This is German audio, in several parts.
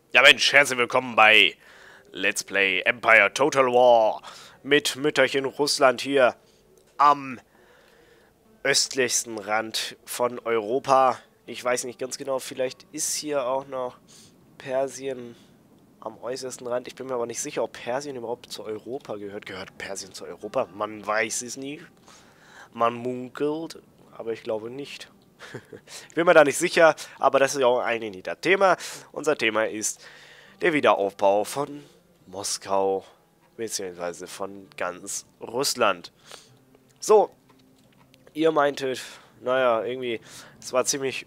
Ja Mensch, herzlich willkommen bei Let's Play Empire Total War mit Mütterchen Russland hier am östlichsten Rand von Europa. Ich weiß nicht ganz genau, vielleicht ist hier auch noch Persien am äußersten Rand. Ich bin mir aber nicht sicher, ob Persien überhaupt zu Europa gehört. Gehört Persien zu Europa? Man weiß es nie. Man munkelt, aber ich glaube nicht. Ich bin mir da nicht sicher, aber das ist ja auch eigentlich nicht das Thema. Unser Thema ist der Wiederaufbau von Moskau, beziehungsweise von ganz Russland. So, ihr meintet, naja, irgendwie, es war ziemlich,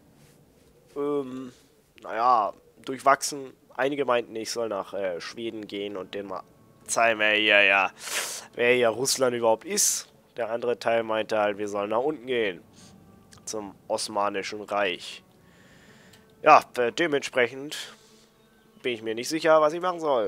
naja, durchwachsen. Einige meinten, ich soll nach Schweden gehen und denen mal zeigen, wer hier Russland überhaupt ist. Der andere Teil meinte halt, wir sollen nach unten gehen. Zum Osmanischen Reich. Ja, dementsprechend bin ich mir nicht sicher, was ich machen soll.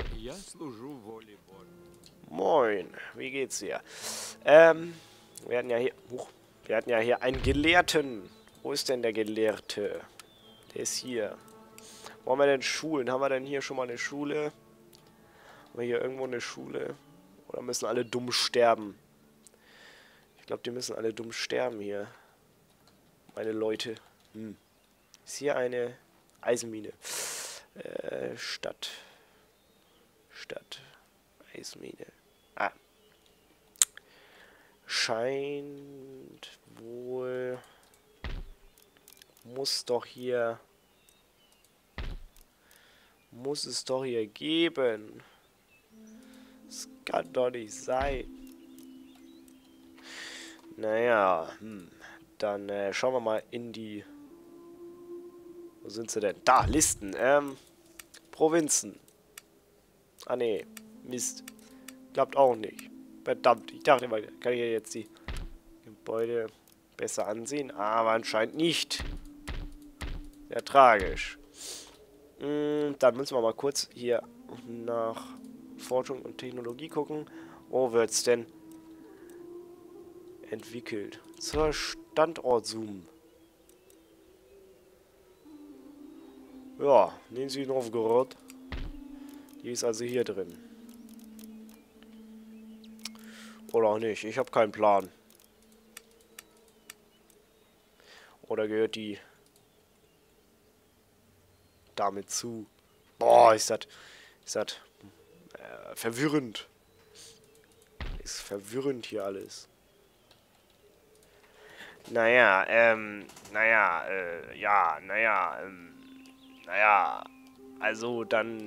Moin, wie geht's dir? Wir hatten ja hier einen Gelehrten. Wo ist denn der Gelehrte? Der ist hier. Wo haben wir denn Schulen? Haben wir denn hier schon mal eine Schule? Haben wir hier irgendwo eine Schule? Oder müssen alle dumm sterben? Ich glaube, die müssen alle dumm sterben hier. Meine Leute. Ist hier eine Eisenmine. Stadt. Eismine. Ah. Scheint wohl... Muss es doch hier geben. Das kann doch nicht sein. Naja, dann schauen wir mal in die... Wo sind sie denn? Da, Listen. Provinzen. Ah, nee. Mist. Klappt auch nicht. Verdammt. Ich dachte mal, kann ich ja jetzt die Gebäude besser ansehen. Aber anscheinend nicht. Sehr tragisch. Dann müssen wir mal kurz hier nach Forschung und Technologie gucken. Wo wird's denn entwickelt? Zur Standortzoom. Ja, Nizhny Novgorod. Die ist also hier drin. Oder auch nicht. Ich habe keinen Plan. Oder gehört die damit zu? Boah, ist das verwirrend. Ist verwirrend hier alles. Also dann,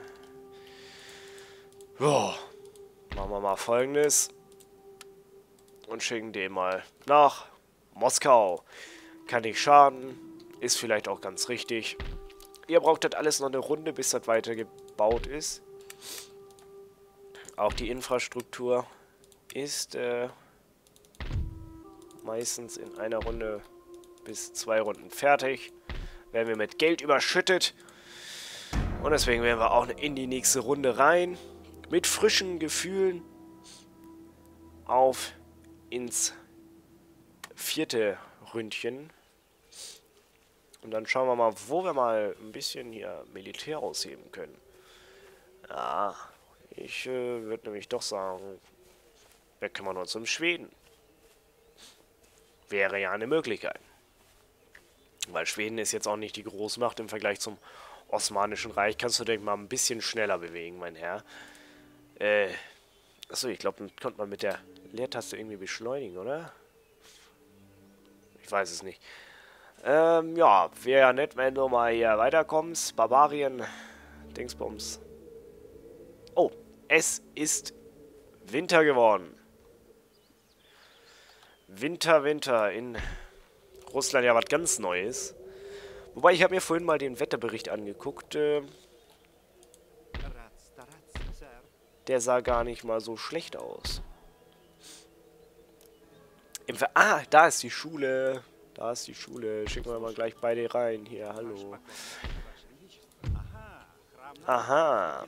ja, machen wir mal Folgendes und schicken den mal nach Moskau. Kann nicht schaden, ist vielleicht auch ganz richtig. Ihr braucht das alles noch eine Runde, bis das weitergebaut ist. Auch die Infrastruktur ist meistens in einer Runde bis 2 Runden fertig. Werden wir mit Geld überschüttet. Und deswegen werden wir auch in die nächste Runde rein. Mit frischen Gefühlen auf ins 4. Ründchen. Und dann schauen wir mal, wo wir mal ein bisschen hier Militär ausheben können. Ja, ich würde nämlich doch sagen, wir kümmern uns um Schweden. Wäre ja eine Möglichkeit. Weil Schweden ist jetzt auch nicht die Großmacht im Vergleich zum Osmanischen Reich. Kannst du dich mal ein bisschen schneller bewegen, mein Herr. Achso, ich glaube, dann konnte man mit der Leertaste irgendwie beschleunigen, oder? Ich weiß es nicht. Ja, wäre ja nett, wenn du mal hier weiterkommst. Barbarien, Dingsbums. Oh, es ist Winter geworden. Winter in Russland ja was ganz Neues. Wobei, ich habe mir vorhin mal den Wetterbericht angeguckt. Der sah gar nicht mal so schlecht aus. Da ist die Schule. Da ist die Schule. Schicken wir mal gleich beide rein. Hier, hallo. Aha.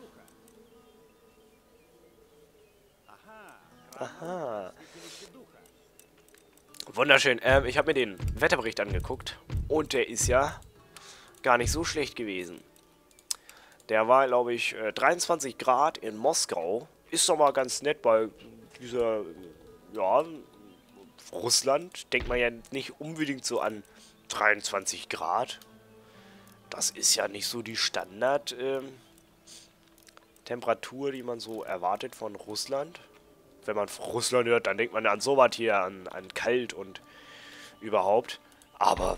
Aha. Wunderschön. Ich habe mir den Wetterbericht angeguckt. Und der ist ja gar nicht so schlecht gewesen. Der war, glaube ich, 23 Grad in Moskau. Ist doch mal ganz nett bei dieser, ja, Russland. Denkt man ja nicht unbedingt so an 23 Grad. Das ist ja nicht so die Standard Temperatur, die man so erwartet von Russland. Wenn man Russland hört, dann denkt man an sowas hier, an kalt und überhaupt. Aber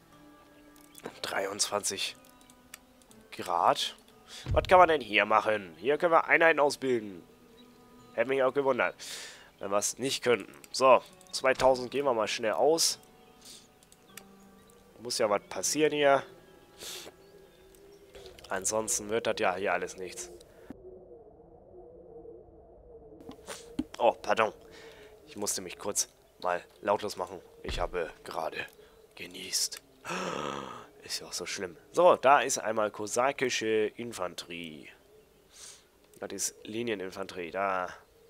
23 Grad? Was kann man denn hier machen? Hier können wir Einheiten ausbilden. Hätte mich auch gewundert, wenn wir es nicht könnten. So, 2000 gehen wir mal schnell aus. Muss ja was passieren hier. Ansonsten wird das ja hier alles nichts. Oh, pardon. Ich musste mich kurz mal lautlos machen. Ich habe gerade genießt. Ist ja auch so schlimm. So, da ist einmal kosakische Infanterie. Das ist Linieninfanterie. Da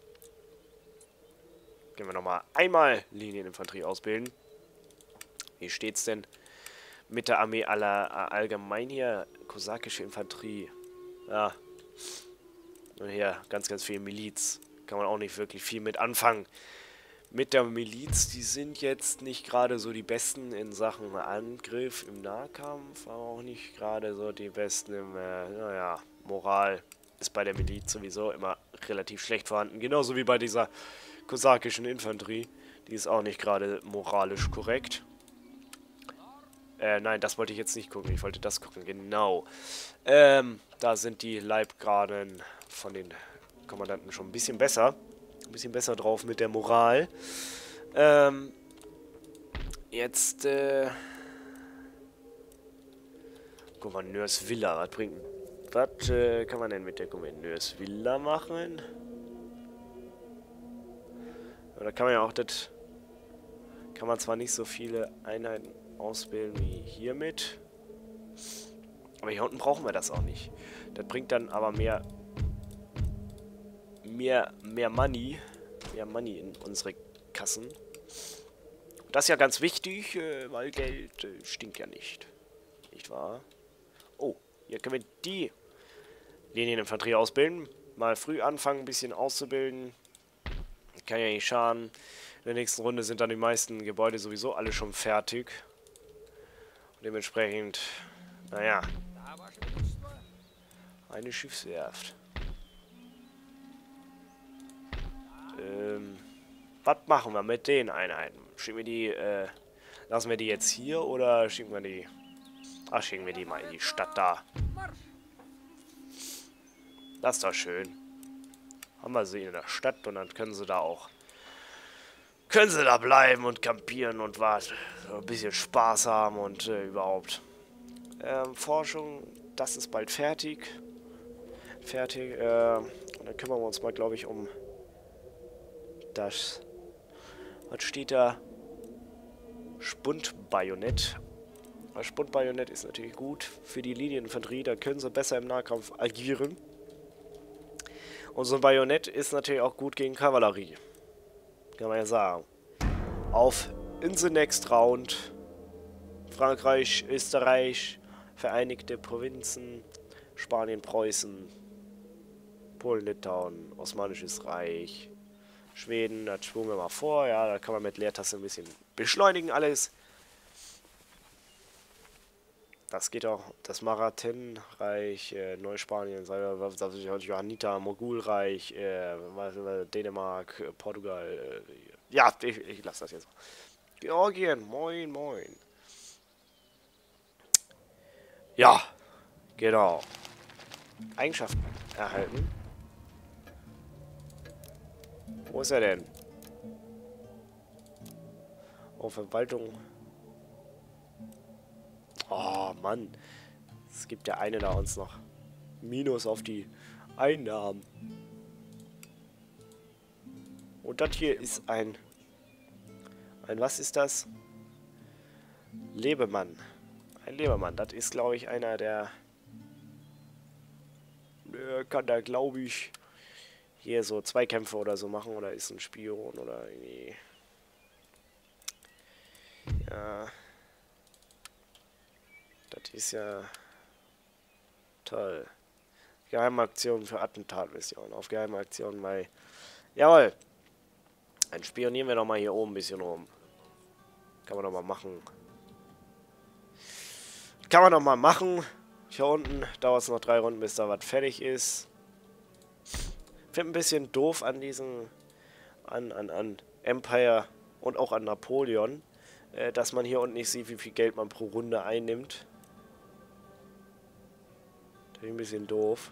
gehen wir nochmal einmal Linieninfanterie ausbilden. Wie steht's denn mit der Armee allgemein hier? Kosakische Infanterie. Ja. Und hier ganz, ganz viel Miliz. Kann man auch nicht wirklich viel mit anfangen. Mit der Miliz, die sind jetzt nicht gerade so die Besten in Sachen Angriff im Nahkampf, aber auch nicht gerade so die Besten im, naja, Moral ist bei der Miliz sowieso immer relativ schlecht vorhanden. Genauso wie bei dieser kosakischen Infanterie. Die ist auch nicht gerade moralisch korrekt. Nein, das wollte ich jetzt nicht gucken. Ich wollte das gucken, genau. Da sind die Leibgarden von den Kommandanten schon ein bisschen besser. Ein bisschen besser drauf mit der Moral. Jetzt, Gouverneursvilla, was bringt... Was kann man denn mit der Gouverneursvilla machen? Oder kann man ja auch das... Kann man zwar nicht so viele Einheiten ausbilden wie hiermit. Aber hier unten brauchen wir das auch nicht. Das bringt dann aber mehr Money. Mehr Money in unsere Kassen. Das ist ja ganz wichtig, weil Geld stinkt ja nicht. Nicht wahr? Oh, hier können wir die Linieninfanterie ausbilden. Mal früh anfangen, ein bisschen auszubilden. Kann ja nicht schaden. In der nächsten Runde sind dann die meisten Gebäude sowieso alle schon fertig. Und dementsprechend, naja, eine Schiffswerft. Was machen wir mit den Einheiten? Schicken wir die, lassen wir die jetzt hier oder schicken wir die... Ach, schicken wir die mal in die Stadt da. Das ist doch schön. Haben wir sie in der Stadt und dann können sie da auch... Können sie da bleiben und campieren und was. So ein bisschen Spaß haben und überhaupt. Forschung, das ist bald fertig. Und dann kümmern wir uns mal, glaube ich, um das... Was steht da? Spundbajonett. Das Spundbajonett ist natürlich gut für die Linieninfanterie. Da können sie besser im Nahkampf agieren. Und so ein Bajonett ist natürlich auch gut gegen Kavallerie. Kann man ja sagen. Auf in the next round. Frankreich, Österreich, Vereinigte Provinzen, Spanien, Preußen, Polen, Litauen, Osmanisches Reich, Schweden, das schwungen wir mal vor. Ja, da kann man mit Leertaste ein bisschen beschleunigen alles. Das geht auch. Das Marathenreich, Neuspanien, Johanniter, Mogulreich, Dänemark, Portugal. Ja, ich lasse das jetzt mal. Georgien, moin, moin. Ja, genau. Eigenschaften erhalten. Wo ist er denn? Oh, Verwaltung. Oh, Mann. Es gibt ja eine da uns noch. Minus auf die Einnahmen. Und das hier ist ein... was ist das? Lebemann. Ein Lebemann. Das ist, glaube ich, einer, der... kann da, glaube ich, hier so Zweikämpfe oder so machen. Oder ist ein Spion oder irgendwie... Ja... Das ist ja toll. Geheime Aktionen für Attentatmissionen. Auf geheime Aktionen bei... Jawohl. Dann spionieren wir doch mal hier oben ein bisschen rum. Kann man doch mal machen. Kann man doch mal machen. Hier unten dauert es noch 3 Runden, bis da was fertig ist. Ich finde ein bisschen doof an diesen... an Empire und auch an Napoleon, dass man hier unten nicht sieht, wie viel Geld man pro Runde einnimmt. Das ist ein bisschen doof.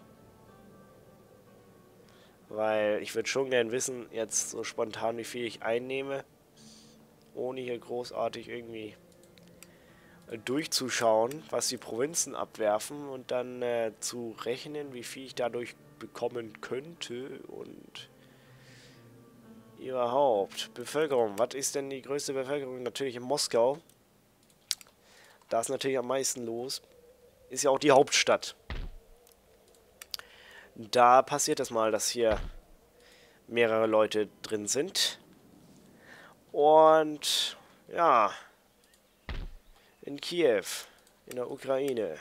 Weil ich würde schon gern wissen, jetzt so spontan, wie viel ich einnehme, ohne hier großartig irgendwie durchzuschauen, was die Provinzen abwerfen und dann zu rechnen, wie viel ich dadurch bekommen könnte und überhaupt. Bevölkerung. Was ist denn die größte Bevölkerung? Natürlich in Moskau. Da ist natürlich am meisten los. Ist ja auch die Hauptstadt. Da passiert es mal, dass hier mehrere Leute drin sind. Und ja, in Kiew, in der Ukraine,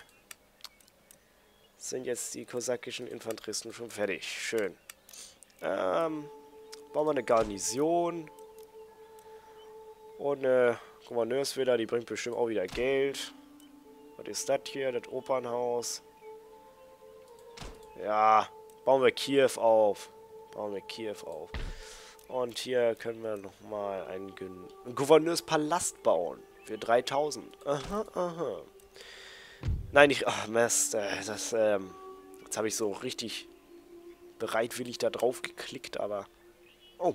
sind jetzt die kosakischen Infanteristen schon fertig. Schön. Bauen wir eine Garnison. Und eine Gouverneursvilla, die bringt bestimmt auch wieder Geld. Was ist das hier? Das Opernhaus. Ja, bauen wir Kiew auf. Bauen wir Kiew auf. Und hier können wir nochmal einen Gouverneurspalast bauen. Für 3000. Aha, aha. Nein, ich... Ach, Mist. Jetzt habe ich so richtig bereitwillig da drauf geklickt, aber... Oh.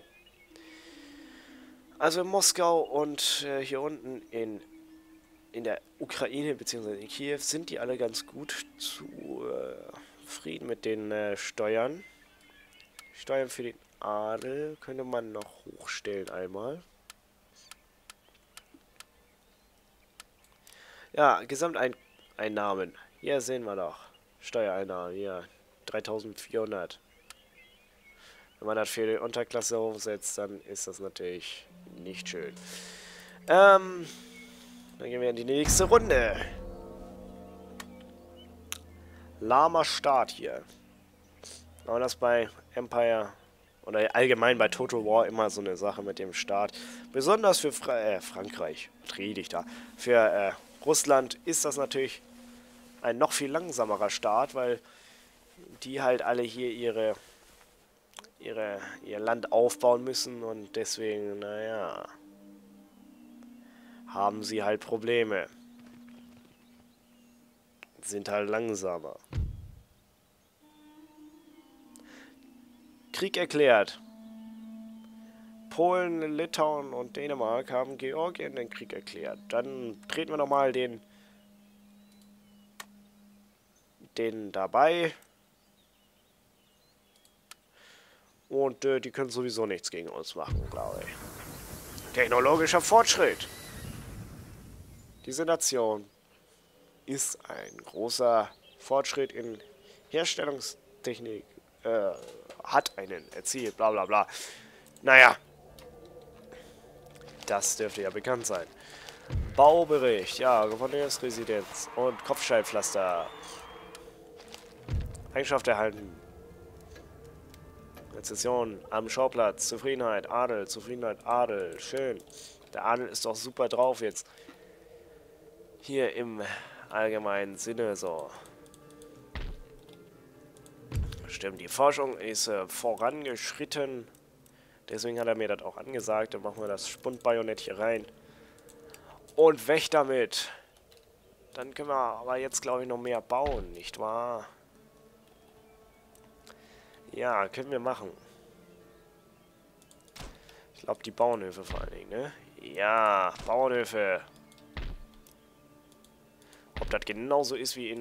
Also in Moskau und hier unten in der Ukraine bzw. in Kiew sind die alle ganz gut zufrieden mit den Steuern. Steuern für den Adel könnte man noch hochstellen einmal. Ja, Gesamteinnahmen. Hier sehen wir doch. Steuereinnahmen, hier. 3400. Wenn man das für die Unterklasse hochsetzt, dann ist das natürlich nicht schön. Dann gehen wir in die nächste Runde. Lahmer Start hier. Aber das bei Empire oder allgemein bei Total War immer so eine Sache mit dem Start. Besonders für Frankreich, was rede ich da? Für Russland ist das natürlich ein noch viel langsamerer Start, weil die halt alle hier ihr Land aufbauen müssen und deswegen, naja, haben sie halt Probleme. Sind halt langsamer. Krieg erklärt. Polen, Litauen und Dänemark haben Georgien den Krieg erklärt. Dann treten wir nochmal den dabei. Und die können sowieso nichts gegen uns machen, glaube ich. Technologischer Fortschritt. Diese Nation ist ein großer Fortschritt in Herstellungstechnik. Hat einen erzielt, bla bla bla. Naja. Das dürfte ja bekannt sein. Baubericht, ja, Gouverneursresidenz und Kopfsteinpflaster. Eigenschaft erhalten. Rezession am Schauplatz, Zufriedenheit, Adel, schön. Der Adel ist doch super drauf jetzt. Hier im allgemeinen Sinne so. Stimmt, die Forschung ist vorangeschritten. Deswegen hat er mir das auch angesagt. Dann machen wir das Spundbajonett hier rein. Und weg damit. Dann können wir aber jetzt, glaube ich, noch mehr bauen, nicht wahr? Ja, können wir machen. Ich glaube, die Bauernhöfe vor allen Dingen, ne? Ja, Bauernhöfe. Ob das genauso ist wie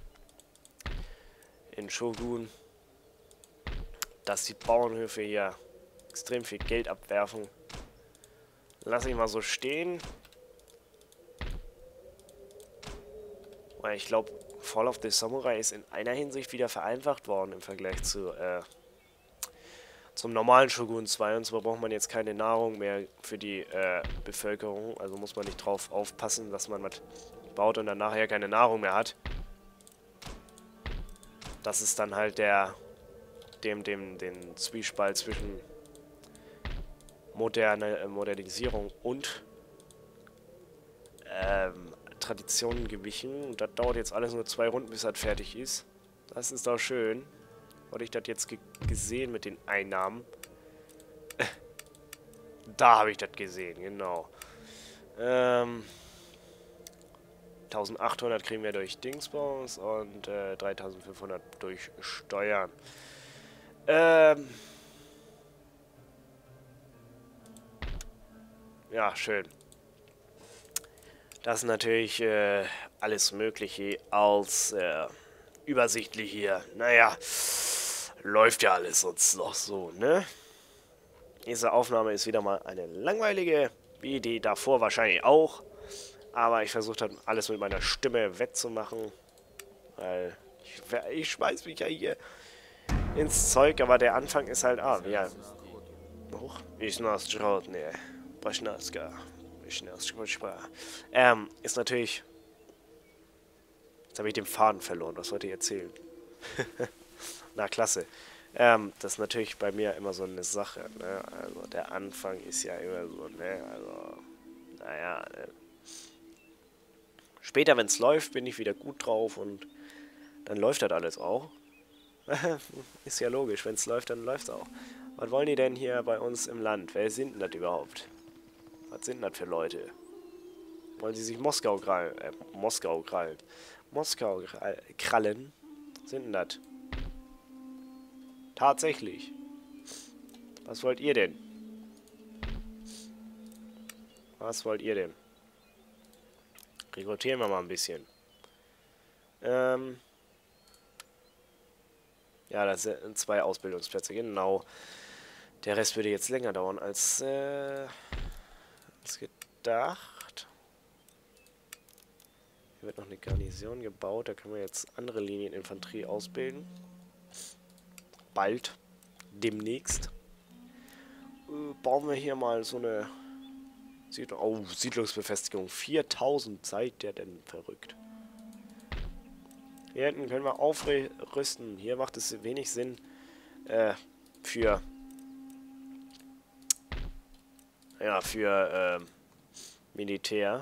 in Shogun, dass die Bauernhöfe hier extrem viel Geld abwerfen. Lass ich mal so stehen. Weil ich glaube, Fall of the Samurai ist in einer Hinsicht wieder vereinfacht worden im Vergleich zum normalen Shogun 2. Und zwar braucht man jetzt keine Nahrung mehr für die Bevölkerung. Also muss man nicht drauf aufpassen, dass man was baut und dann nachher keine Nahrung mehr hat. Das ist dann halt den Zwiespalt zwischen Modernisierung und Traditionen gewichen. Und das dauert jetzt alles nur 2 Runden, bis das fertig ist. Das ist doch schön. Hatte ich das jetzt gesehen mit den Einnahmen? Da habe ich das gesehen, genau. 1800 kriegen wir durch Dingsbums und 3500 durch Steuern. Ja, schön. Das ist natürlich alles Mögliche als übersichtlich hier. Naja, läuft ja alles sonst noch so, ne? Diese Aufnahme ist wieder mal eine langweilige, wie die davor wahrscheinlich auch. Aber ich versuche dann alles mit meiner Stimme wettzumachen. Weil ich schmeiß mich ja hier ins Zeug, aber der Anfang ist halt, ja. Hoch. Ist natürlich. Jetzt habe ich den Faden verloren. Was wollte ich erzählen? Na, klasse. Das ist natürlich bei mir immer so eine Sache, ne? Also der Anfang ist ja immer so, ne? Also, naja, ne? Später, wenn es läuft, bin ich wieder gut drauf und dann läuft das alles auch. Ist ja logisch, wenn es läuft, dann läuft es auch. Was wollen die denn hier bei uns im Land? Wer sind denn das überhaupt? Was sind das für Leute? Wollen sie sich Moskau krallen? Moskau krallen? Sind denn das? Tatsächlich. Was wollt ihr denn? Was wollt ihr denn? Rekrutieren wir mal ein bisschen. Ja, das sind 2 Ausbildungsplätze, genau. Der Rest würde jetzt länger dauern als gedacht. Hier wird noch eine Garnison gebaut. Da können wir jetzt andere Linieninfanterie ausbilden. Bald. Demnächst. Bauen wir hier mal so eine Siedlungsbefestigung. 4000, seid ihr denn verrückt? Hier hinten können wir aufrüsten. Hier macht es wenig Sinn für Militär.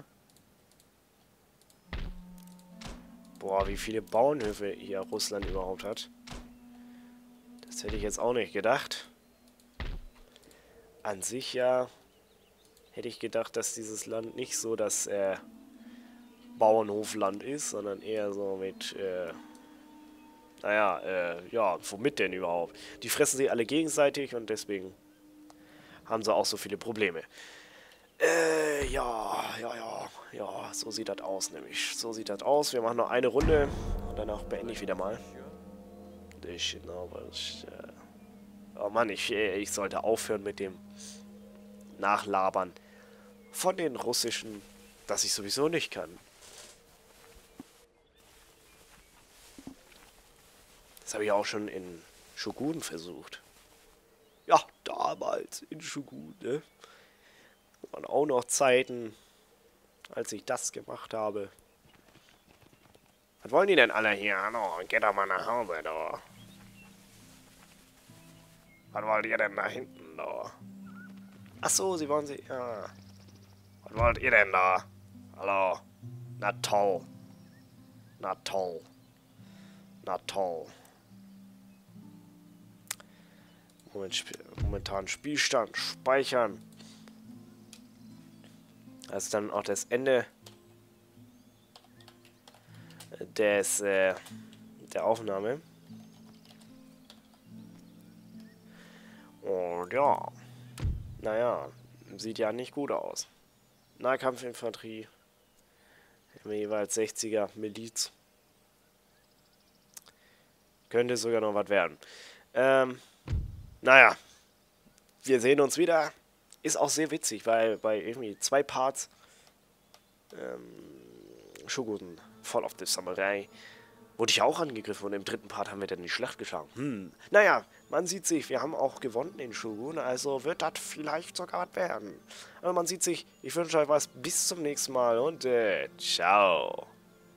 Boah, wie viele Bauernhöfe hier Russland überhaupt hat. Das hätte ich jetzt auch nicht gedacht. An sich ja hätte ich gedacht, dass dieses Land nicht so das Bauernhofland ist, sondern eher so mit, ja, womit denn überhaupt? Die fressen sich alle gegenseitig und deswegen haben sie auch so viele Probleme. Ja, so sieht das aus, nämlich. So sieht das aus. Wir machen noch eine Runde und danach beende ich wieder mal. Oh Mann, ich sollte aufhören mit dem Nachlabern von den russischen, das ich sowieso nicht kann. Das habe ich auch schon in Shogun versucht. Ja, damals in Shogun, ne? Das waren auch noch Zeiten, als ich das gemacht habe. Was wollen die denn alle hier? Hallo, geht doch mal nach Hause, da. Was wollt ihr denn da hinten, da? Ach so, sie wollen sie... Ja. Was wollt ihr denn da? Hallo? Na toll. Na toll. Na toll. Momentan Spielstand. Speichern. Das ist dann auch das Ende der Aufnahme. Und ja. Naja, sieht ja nicht gut aus. Nahkampfinfanterie. Jeweils 60er Miliz. Könnte sogar noch was werden. Naja. Wir sehen uns wieder. Ist auch sehr witzig, weil bei irgendwie 2 Parts Shogun Fall of the Samurai wurde ich auch angegriffen und im 3. Part haben wir dann die Schlacht geschlagen. Naja, man sieht sich, wir haben auch gewonnen in Shogun, also wird das vielleicht sogar was werden. Aber man sieht sich, ich wünsche euch was, bis zum nächsten Mal und ciao.